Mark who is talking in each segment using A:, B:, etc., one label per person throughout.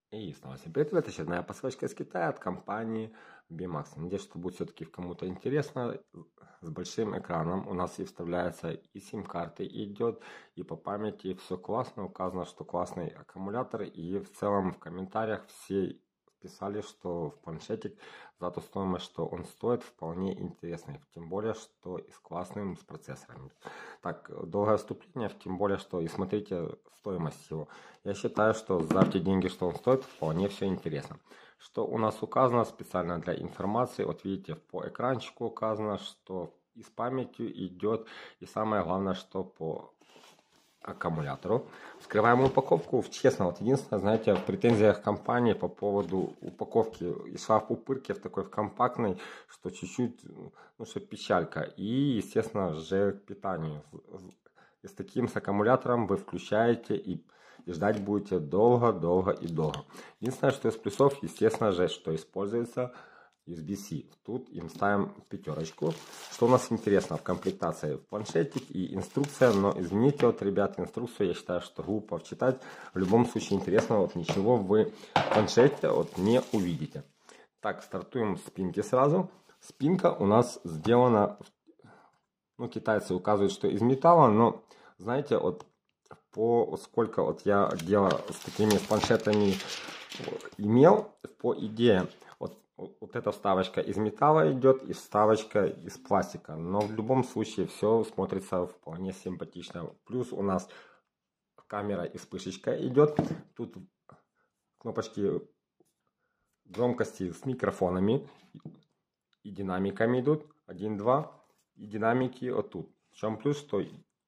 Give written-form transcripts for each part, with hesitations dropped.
A: И снова всем привет, это очередная посылочка из Китая от компании BMAX. Надеюсь, что будет все-таки кому-то интересно. С большим экраном у нас и вставляется и сим-карты идет, и по памяти все классно. Указано, что классный аккумулятор, и в целом в комментариях все писали, что в планшетик за ту стоимость, что он стоит, вполне интересный. Тем более, что и с классным с процессором. Так, долгое вступление, тем более, что и смотрите стоимость его. Я считаю, что за те деньги, что он стоит, вполне все интересно. Что у нас указано специально для информации, вот видите, по экранчику указано, что и с памятью идет, и самое главное, что по аккумулятору. Вскрываем упаковку. Честно, вот единственное, знаете, в претензиях компании по поводу упаковки и шла в пупырке в такой в компактной, что чуть-чуть, ну что печалька. И, естественно, же к питанию. И с таким с аккумулятором вы включаете и ждать будете долго, долго и долго. Единственное, что из плюсов, естественно же, что используется USB-C. Тут им ставим пятерочку. Что у нас интересно в комплектации? Планшетик и инструкция, но извините, вот, ребят, инструкцию я считаю, что глупо читать. В любом случае интересно, вот ничего вы в планшете вот не увидите. Так, стартуем с спинки сразу. Спинка у нас сделана, ну, китайцы указывают, что из металла, но, знаете, вот сколько вот я дело с такими планшетами имел, по идее, вот эта вставочка из металла идет и вставочка из пластика. Но в любом случае все смотрится вполне симпатично. Плюс у нас камера и вспышечка идет. Тут кнопочки громкости с микрофонами и динамиками идут. 1, 2 и динамики вот тут. В чем плюс, что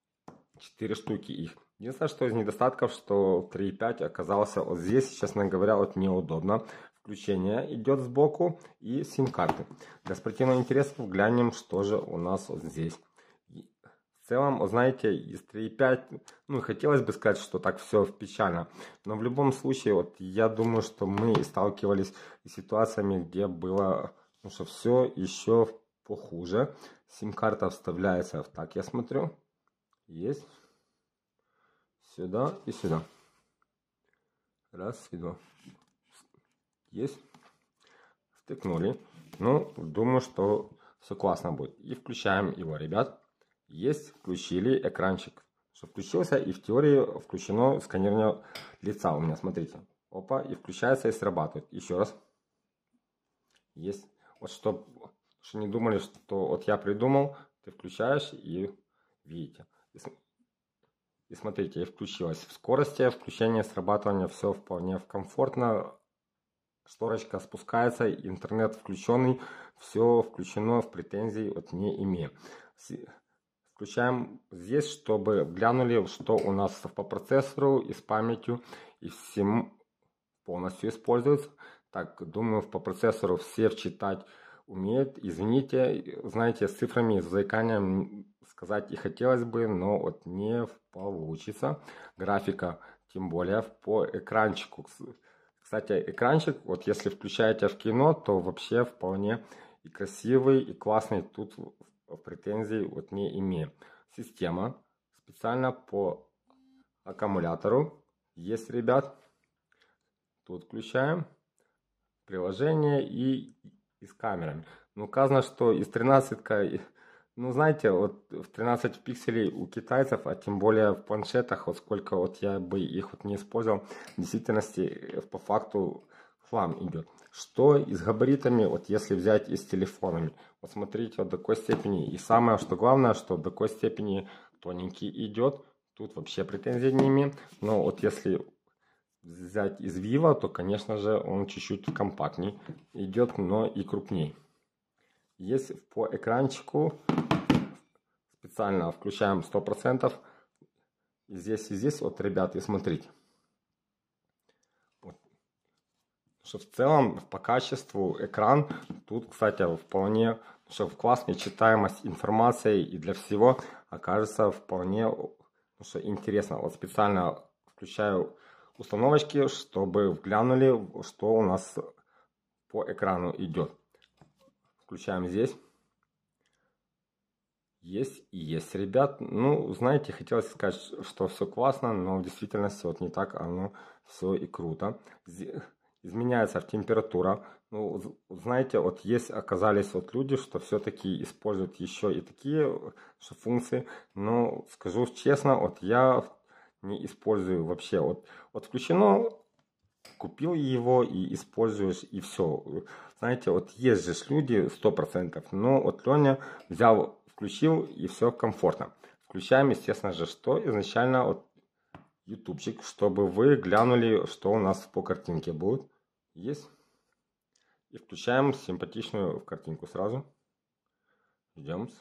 A: 4 штуки их. Единственное, что из недостатков, что 3.5 оказался вот здесь, честно говоря, вот неудобно. Включение идет сбоку и сим-карты. Для спортивного интереса глянем, что же у нас вот здесь. В целом, знаете, из 3.5, ну, хотелось бы сказать, что так все печально. Но в любом случае, вот я думаю, что мы сталкивались с ситуациями, где было, ну, что все еще похуже. Сим-карта вставляется в так, я смотрю. Есть. Сюда и сюда. Раз и два. Есть. Втыкнули. Ну, думаю, что все классно будет. И включаем его, ребят. Есть. Включили экранчик. Что включился, и в теории включено сканирование лица у меня. Смотрите. Опа. И включается, и срабатывает. Еще раз. Есть. Вот что не думали, что вот я придумал. Ты включаешь и видите. И смотрите, и включилось. В скорости включение, срабатывание, все вполне комфортно. Шторочка спускается, интернет включенный, все включено, в претензий вот не имею. Включаем здесь, чтобы глянули, что у нас по процессору и с памятью, и всем полностью используется. Так, думаю, по процессору все вчитать умеют. Извините, знаете, с цифрами, с заиканием сказать и хотелось бы, но вот не получится. Графика, тем более по экранчику. Кстати, экранчик, вот если включаете в кино, то вообще вполне и красивый, и классный. Тут претензий вот не имею. Система специально по аккумулятору есть, ребят. Тут включаем приложение и с камерами. Но указано, что из 13, ну знаете, вот в 13 пикселей у китайцев, а тем более в планшетах, вот сколько вот я бы их вот не использовал, в действительности по факту хлам идет. Что и с габаритами, вот если взять и с телефонами. Вот смотрите, вот до такой степени. И самое, что главное, что до такой степени тоненький идет. Тут вообще претензий не имеем. Но вот если взять из Vivo, то, конечно же, он чуть-чуть компактней идет, но и крупней. Есть по экранчику, специально включаем 100%. И здесь, вот, ребят, и смотрите. Вот. Что в целом, по качеству экран, тут, кстати, вполне, что в классной читаемость информации и для всего окажется вполне, что интересно. Вот специально включаю установочки, чтобы глянули, что у нас по экрану идет. Включаем здесь. Есть и есть, ребят. Ну, знаете, хотелось сказать, что все классно, но в действительности вот не так оно все и круто. Изменяется температура. Ну, знаете, вот есть, оказались вот люди, что все-таки используют еще и такие функции, но скажу честно, вот я не использую вообще. Вот включено, купил его и используешь, и все. Знаете, вот есть же люди 100%, но вот Леня взял, включил, и все комфортно. Включаем, естественно же, что изначально вот ютубчик, чтобы вы глянули, что у нас по картинке будет. Есть. И включаем симпатичную картинку сразу. Ждем.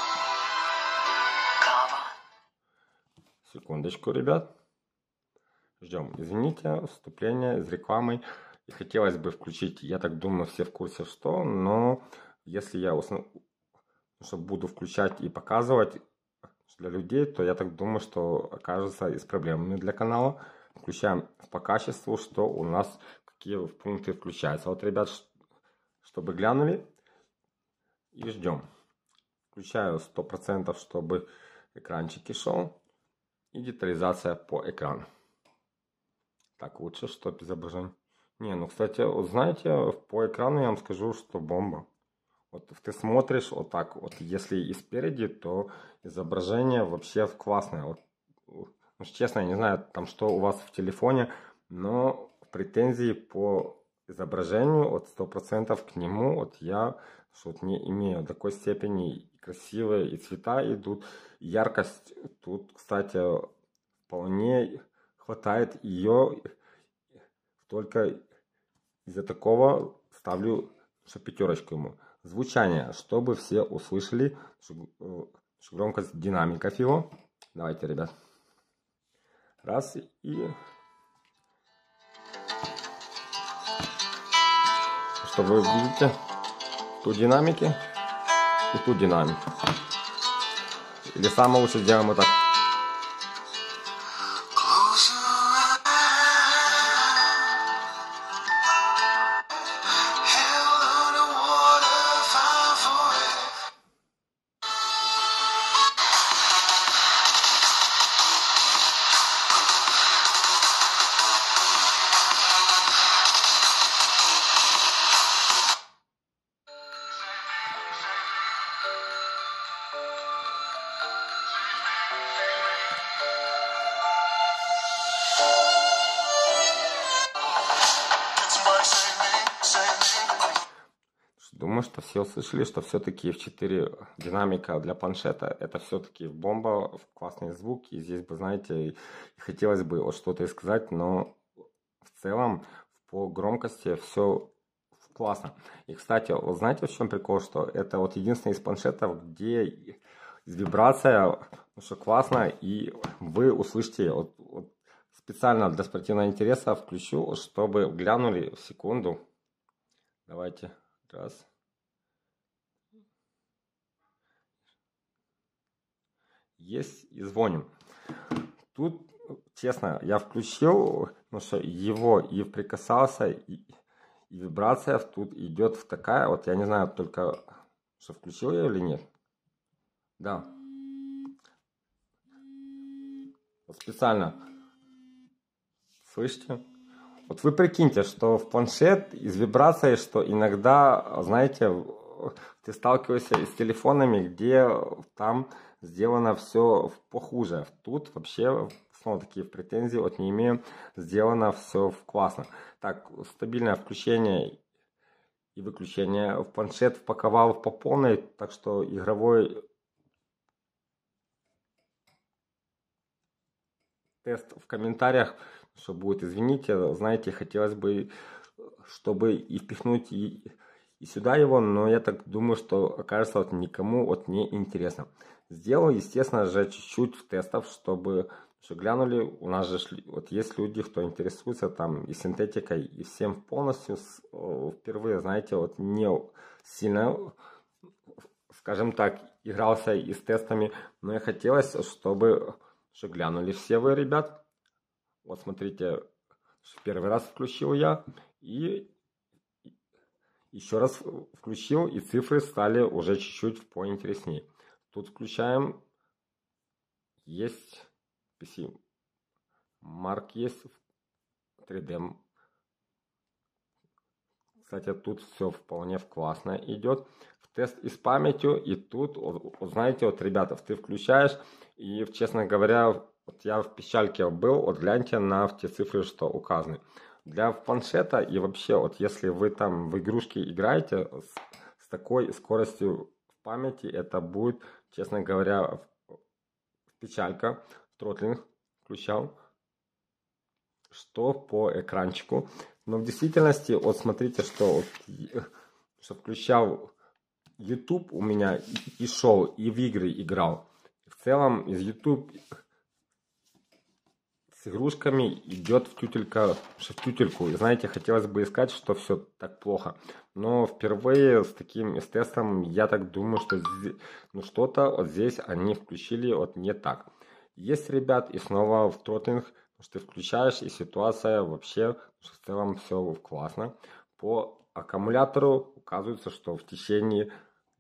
A: Секундочку, ребят. Ждем. Извините, вступление с рекламой. И хотелось бы включить, я так думаю, все в курсе что, но если я чтобы буду включать и показывать для людей, то я так думаю, что окажется и с проблемами для канала. Включаем по качеству, что у нас, какие пункты включаются. Вот, ребят, чтобы глянули, и ждем. Включаю 100%, чтобы экранчики шел. И детализация по экрану. Так, лучше, чтобы изображение. Не, ну, кстати, вот знаете, по экрану я вам скажу, что бомба. Вот ты смотришь вот так, вот если и спереди, то изображение вообще классное. Вот, ну, честно, я не знаю, там что у вас в телефоне, но претензии по изображению от 100% к нему, вот я вот не имею такой степени, и красивые, и цвета идут, яркость тут, кстати, вполне хватает ее, только из-за такого ставлю пятерочку ему. Звучание, чтобы все услышали, громкость динамиков его. Давайте, ребят. Раз и... Что вы видите? Тут динамики и тут динамики. Или самое лучше сделаем вот так. Думаю, что все услышали, что все-таки F4 динамика для планшета это все-таки бомба, классный звук. И здесь бы, знаете, хотелось бы вот что-то и сказать, но в целом по громкости все классно. И, кстати, вот знаете, в чем прикол, что это вот единственный из планшетов, где вибрация, ну, что классно, и вы услышите, вот специально для спортивного интереса включу, чтобы глянули в секунду. Давайте. Раз. Есть и звоним. Тут, честно, я включил, ну что его и прикасался, и вибрация тут идет в такая, вот я не знаю только, что включил я или нет. Да. Вот специально. Слышите? Вот вы прикиньте, что в планшет из вибрации, что иногда, знаете, ты сталкиваешься с телефонами, где там сделано все похуже. Тут вообще, снова такие претензии вот не имею, сделано все классно. Так, стабильное включение и выключение. В планшет впаковал по полной, так что игровой тест в комментариях, что будет, извините, знаете, хотелось бы, чтобы и впихнуть и сюда его, но я так думаю, что окажется вот никому вот не интересно. Сделал, естественно же, чуть-чуть тестов, чтобы глянули, у нас же вот есть люди, кто интересуется там и синтетикой, и всем полностью впервые, знаете, вот не сильно, скажем так, игрался и с тестами, но и хотелось, чтобы глянули все вы, ребят. Вот смотрите, первый раз включил я и еще раз включил, и цифры стали уже чуть-чуть поинтереснее. Тут включаем, есть PC, Марк есть, 3D. Кстати, тут все вполне классно идет. В тест и с памятью, и тут, вот знаете, вот, ребята, ты включаешь, и, честно говоря, вот я в пищальке был, вот гляньте на те цифры, что указаны. Для планшета и вообще, вот если вы там в игрушки играете с такой скоростью в памяти, это будет, честно говоря, печалька. Тротлинг включал, что по экранчику. Но в действительности, вот смотрите, что включал YouTube у меня и шел, и в игры играл. В целом из YouTube с игрушками идет в тютельку. И знаете, хотелось бы искать, что все так плохо. Но впервые с таким тестом я так думаю, что ну, что-то вот здесь они включили вот не так. Есть, ребят, и снова в тротлинг, что ты включаешь, и ситуация вообще в целом все классно. По аккумулятору указывается, что в течение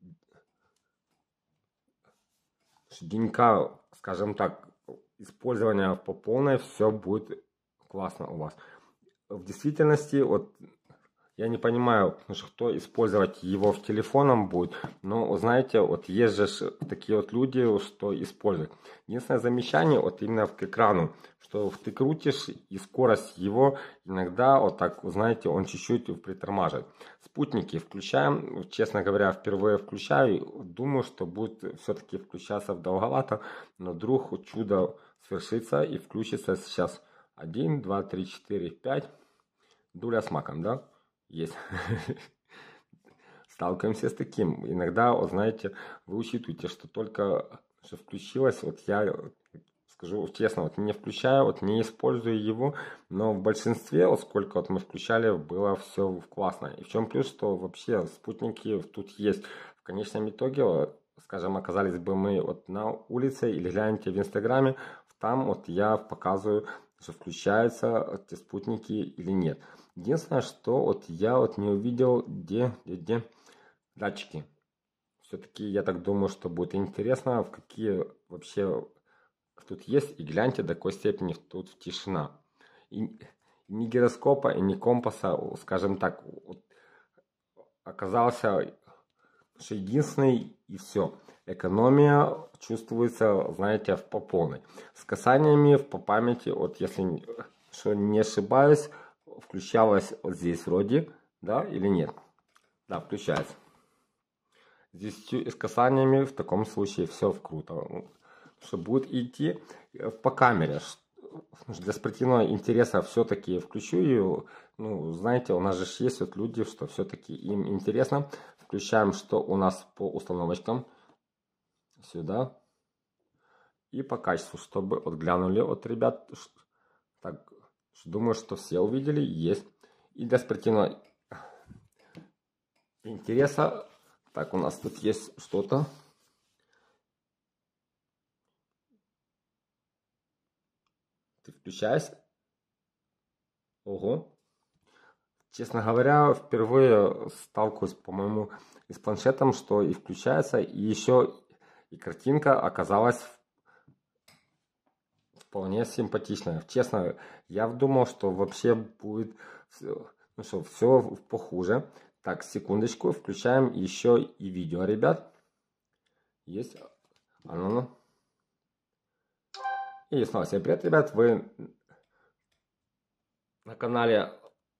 A: денька, скажем так, использования по полной, все будет классно у вас. В действительности, вот я не понимаю, кто использовать его в телефоном будет, но, знаете, вот есть же такие вот люди, что используют. Единственное замечание, вот именно к экрану, что ты крутишь, и скорость его иногда, вот так, знаете, он чуть-чуть притормаживает. Спутники включаем, честно говоря, впервые включаю, думаю, что будет все-таки включаться долговато, но вдруг чудо свершится и включится сейчас 1, 2, 3, 4, 5, дуля с маком, да? Есть. Сталкиваемся с таким. Иногда, вот знаете, вы учитываете, что только что включилось, вот я скажу честно, вот не включаю, вот не использую его, но в большинстве, вот сколько вот мы включали, было все классно. И в чем плюс, что вообще спутники тут есть. В конечном итоге, вот, скажем, оказались бы мы вот на улице или гляньте в Инстаграме, там вот я показываю, что включаются эти спутники или нет. Единственное, что вот я вот не увидел, где датчики. Все-таки я так думаю, что будет интересно, в какие вообще тут есть. И гляньте, до какой степени тут тишина. И ни гироскопа, и ни компаса, скажем так, вот, оказался что единственный, и все. Экономия чувствуется, знаете, по полной. С касаниями по памяти, вот если что не ошибаюсь, включалось вот здесь вроде, да, или нет? Да, включается. Здесь с касаниями в таком случае все круто. Что будет идти по камере. Для спортивного интереса все-таки включу ее. Ну, знаете, у нас же есть вот люди, что все-таки им интересно. Включаем, что у нас по установочкам. Сюда. И по качеству, чтобы вот глянули от ребят. Так, думаю, что все увидели. Есть. И для спортивного интереса. Так, у нас тут есть что-то. Ты включаешься? Ого. Честно говоря, впервые сталкиваюсь, по-моему, и с планшетом, что и включается, и еще и картинка оказалась вполне симпатичная. Честно, я думал, что вообще будет ну что, все похуже. Так, секундочку, включаем еще и видео, ребят. Есть. Ну. И снова всем привет, ребят. Вы на канале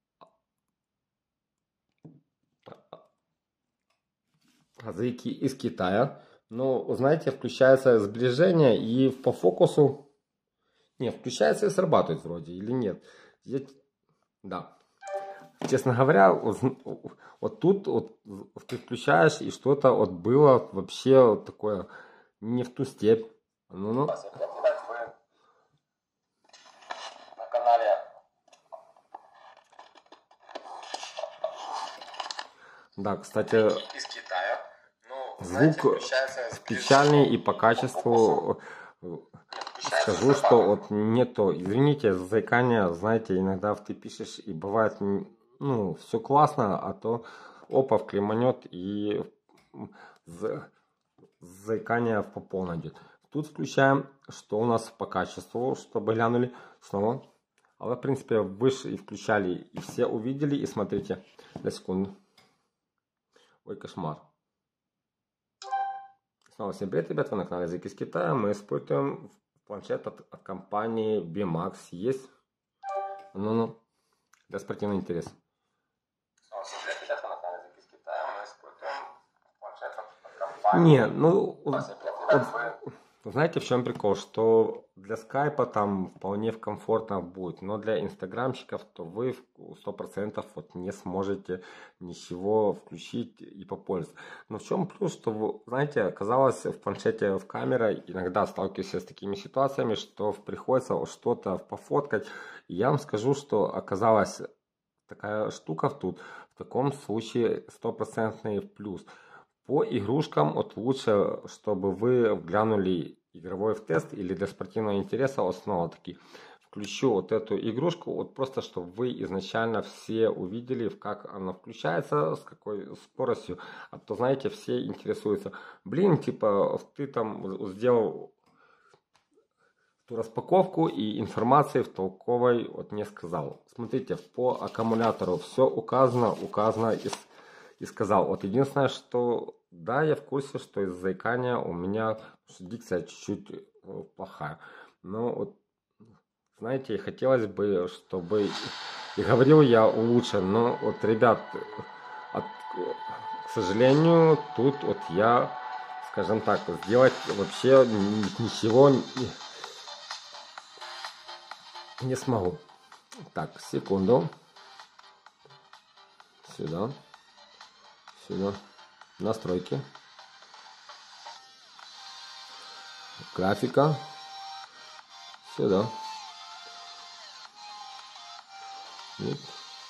A: Азыки из Китая. Но, знаете, включается сближение и по фокусу... Не, включается и срабатывает вроде, или нет. Здесь... Да. Честно говоря, вот тут вот, ты включаешь, и что-то вот было вообще вот такое не в ту степь. Ну. Да, кстати, звук печальный и по качеству скажу, что вот нету, извините, заикание, знаете, иногда ты пишешь и бывает, ну, все классно, а то опа, вклеманет и заикание по полной идет. Тут включаем, что у нас по качеству, чтобы глянули снова. Але, в принципе, вы же и включали, и все увидели, и смотрите. На секунду. Ой, кошмар. Снова всем привет, ребята, вы на канале Язык из Китая. Мы используем планшет от компании BMAX. Есть? Ну-ну. Для спортивного интереса. Снова всем привет, ребята, на канале Язык из Китая. Мы используем планшет от компании... Не, ну... Знаете, в чем прикол? Что для скайпа там вполне комфортно будет, но для инстаграмщиков то вы 100% вот не сможете ничего включить и попользоваться. Но в чем плюс, что, вы, знаете, оказалось в планшете в камера, иногда сталкиваюсь с такими ситуациями, что приходится что-то пофоткать. И я вам скажу, что оказалась такая штука тут, в таком случае 100% плюс. По игрушкам вот лучше, чтобы вы глянули игровой в тест или для спортивного интереса, вот снова таки включу вот эту игрушку, вот просто чтобы вы изначально все увидели, как она включается, с какой скоростью, а то знаете, все интересуются, блин, типа ты там сделал ту распаковку и информации в толковой вот не сказал. Смотрите, по аккумулятору все указано и сказал. Вот единственное, что да, я в курсе, что из-за заикания у меня дикция чуть-чуть плохая. Но вот, знаете, хотелось бы, чтобы и говорил я лучше, но вот, ребят, к сожалению, тут вот я, скажем так, сделать вообще ничего не смогу. Так, секунду. Сюда. Сюда. Настройки. Графика. Сюда. Нет.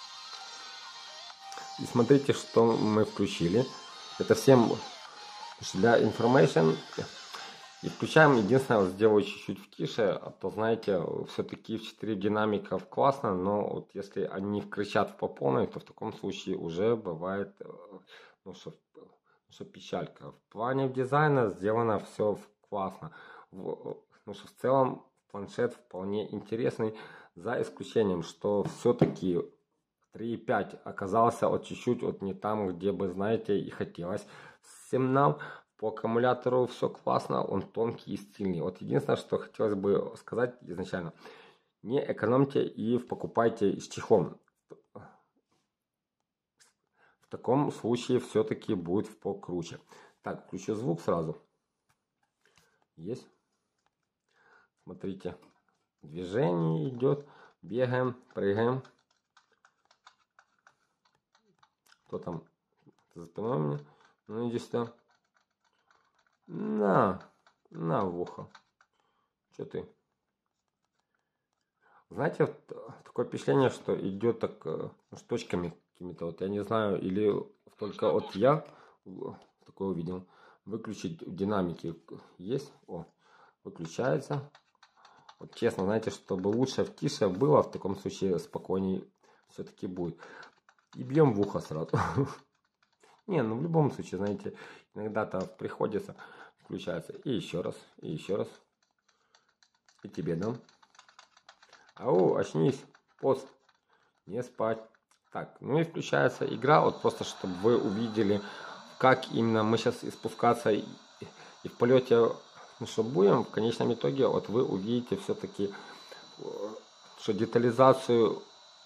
A: И смотрите, что мы включили. Это всем для information. И включаем, единственное, вот сделаю чуть-чуть в тише, а то, знаете, все-таки в 4 динамиков классно, но вот если они кричат по полной, то в таком случае уже бывает, ну что печалька. В плане дизайна сделано все классно. Ну что в целом планшет вполне интересный, за исключением, что все-таки 3.5 оказался вот чуть-чуть вот не там, где бы, знаете, и хотелось всем нам. По аккумулятору все классно, он тонкий и стильный. Вот единственное, что хотелось бы сказать изначально, не экономьте и покупайте с чехлом. В таком случае все-таки будет покруче. Так, включу звук сразу. Есть. Смотрите, движение идет, бегаем, прыгаем. Кто там за спиной мне? Ну иди сюда. На в ухо. Что ты? Знаете, такое впечатление, что идет так с точками какими-то. Вот я не знаю, или только вот я такое увидел. Выключить динамики есть. О, выключается. Вот честно, знаете, чтобы лучше в тише было, в таком случае спокойней все-таки будет. И бьем в ухо сразу. Не, ну в любом случае, знаете, иногда-то приходится включается. И еще раз, и еще раз. И тебе дам. Ау, очнись, пост, не спать. Так, ну и включается игра, вот просто чтобы вы увидели, как именно мы сейчас и спускаться и в полете, ну что будем, в конечном итоге, вот вы увидите все-таки, что детализацию,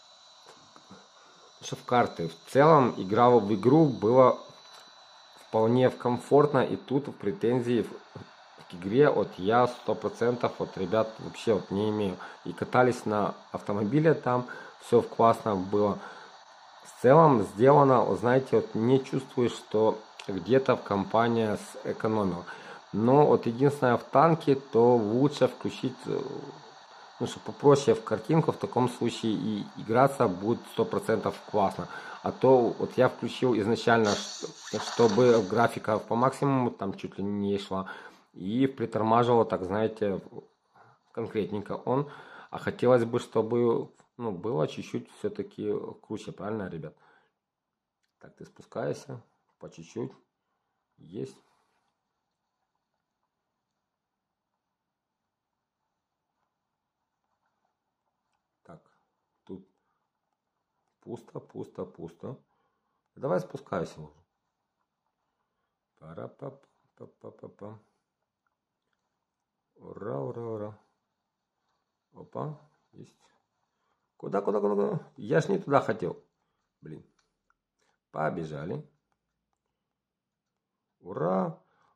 A: что в карты. В целом, игра в игру было вполне комфортно, и тут в претензии к игре вот я 100% вот ребят вообще вот не имею. И катались на автомобиле там, все классно было. В целом сделано, вот знаете, вот не чувствуешь, что где-то компания сэкономила. Но вот единственное в танке, то лучше включить, ну что попроще в картинку, в таком случае и играться будет 100% классно. А то вот я включил изначально, чтобы графика по максимуму там чуть ли не шла. И притормаживал, так знаете, конкретненько он. А хотелось бы, чтобы ну, было чуть-чуть все-таки круче, правильно, ребят? Так, ты спускаешься по чуть-чуть. Есть. Так. Пусто, пусто, пусто. Давай спускайся уже. Пара-па-па-па-па-па. Ура, ура, ура. Опа, есть. Куда, куда, куда, куда? Я ж не туда хотел. Блин. Побежали. Ура.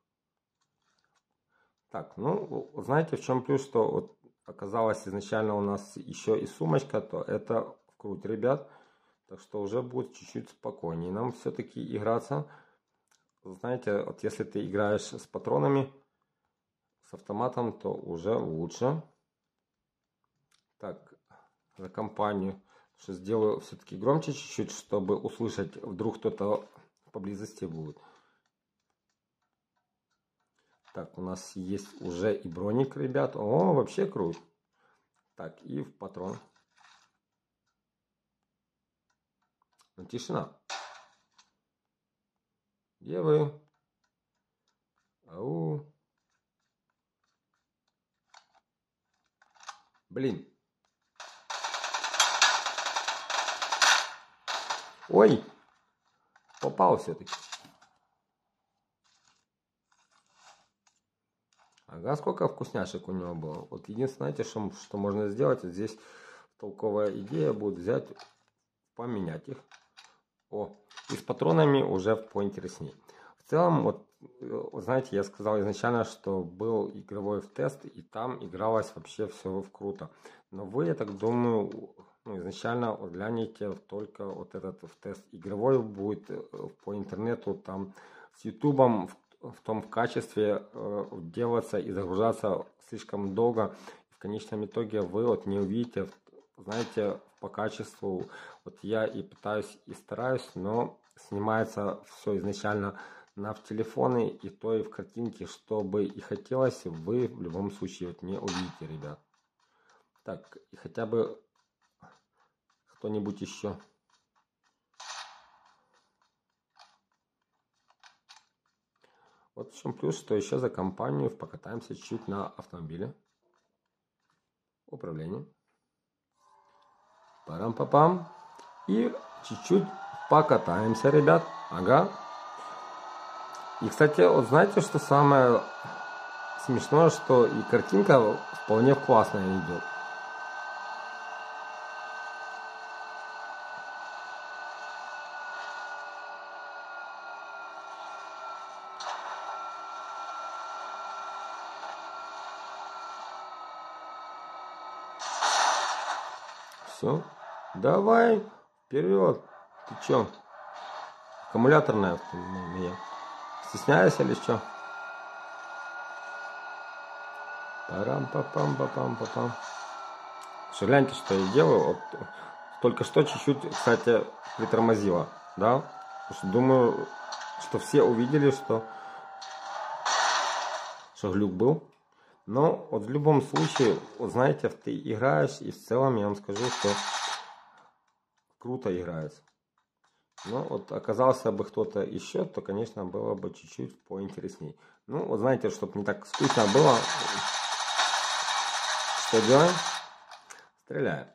A: Так, ну, знаете, в чем плюс, что вот оказалось изначально у нас еще и сумочка, то это в круть, ребят. Так что уже будет чуть-чуть спокойнее. Нам все-таки играться, знаете, вот если ты играешь с патронами, с автоматом, то уже лучше. Так, за компанию. Что сделаю все-таки громче чуть-чуть, чтобы услышать, вдруг кто-то поблизости будет. Так, у нас есть уже и броник, ребят. О, вообще круто. Так, и в патрон. Ну, тишина. Где вы? Ау. Блин. Ой. Попал все-таки. Ага, сколько вкусняшек у него было. Вот единственное, знаете, что можно сделать, вот здесь толковая идея будет взять, поменять их. О, и с патронами уже поинтереснее. В целом, вот, знаете, я сказал изначально, что был игровой в тест, и там игралось вообще все круто. Но вы, я так думаю, ну, изначально вот глянете только вот этот в тест игровой будет по интернету, там с ютубом в том качестве делаться и загружаться слишком долго. В конечном итоге вы вот не увидите, знаете, по качеству. Вот я и пытаюсь, и стараюсь, но снимается все изначально на в телефоны, и то и в картинке, чтобы и хотелось, вы в любом случае вот не увидите, ребят. Так, и хотя бы кто-нибудь еще. Вот в чем плюс, что еще за компанию покатаемся чуть на автомобиле. Управление. Парам-папам. И чуть-чуть покатаемся, ребят. Ага. И, кстати, вот знаете, что самое смешное, что и картинка вполне классная идет. Все. Давай, вперед. Ты чё? Аккумуляторная автомобиль. Стесняешься или что? Парам-папам-папам-папам. Гляньте, что я делаю. Вот, только что чуть-чуть, кстати, притормозила. Да? Потому что думаю, что все увидели, что глюк был. Но вот в любом случае, вот знаете, ты играешь, и в целом я вам скажу, что круто играется. Но вот оказался бы кто-то еще, то, конечно, было бы чуть-чуть поинтересней. Ну, вот знаете, чтобы не так скучно было, что делаем? Стреляем.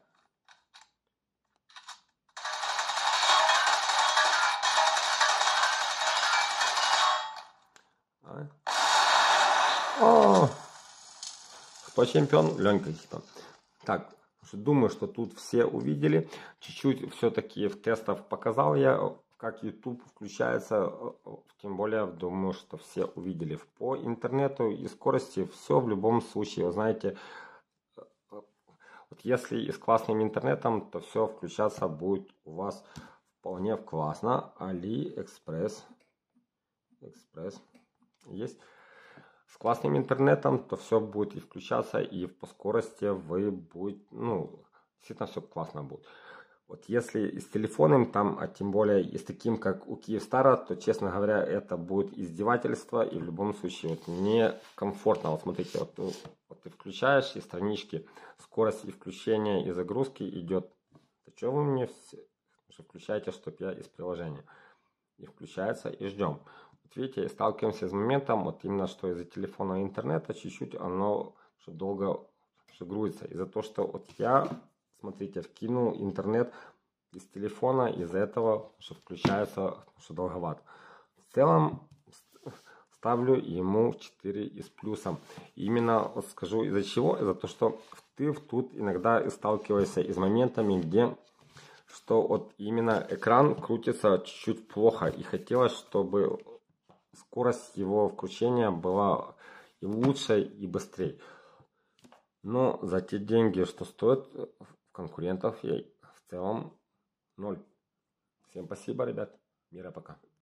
A: О! Кто чемпион? Ленька типа. Так, думаю, что тут все увидели. Чуть-чуть все-таки в тестах показал я, как YouTube включается. Тем более, думаю, что все увидели по интернету и скорости. Все в любом случае, вы знаете, вот если и с классным интернетом, то все включаться будет у вас вполне классно. AliExpress. Экспресс есть. С классным интернетом, то все будет и включаться, и по скорости вы будете, ну, действительно все классно будет. Вот если и с телефоном там, а тем более и с таким, как у Kyivstar, то, честно говоря, это будет издевательство, и в любом случае вот некомфортно. Вот смотрите, вот ты включаешь, и странички, скорость и включения, и загрузки идет. То что вы мне включаете, чтобы я из приложения? И включается, и ждем. Вот видите, сталкиваемся с моментом, вот именно что из-за телефона и интернета чуть-чуть оно что долго грузится. Из-за того, что вот я, смотрите, вкинул интернет из телефона, из-за этого, что включается, что долговато. В целом ставлю ему 4 из плюсом. Именно вот скажу из-за чего? Из-за того, что ты тут иногда сталкиваешься с моментами, где что вот именно экран крутится чуть-чуть плохо. И хотелось, чтобы скорость его включения была и лучше, и быстрее. Но за те деньги, что стоит, конкурентов я в целом ноль. Всем спасибо, ребят. Мира, пока.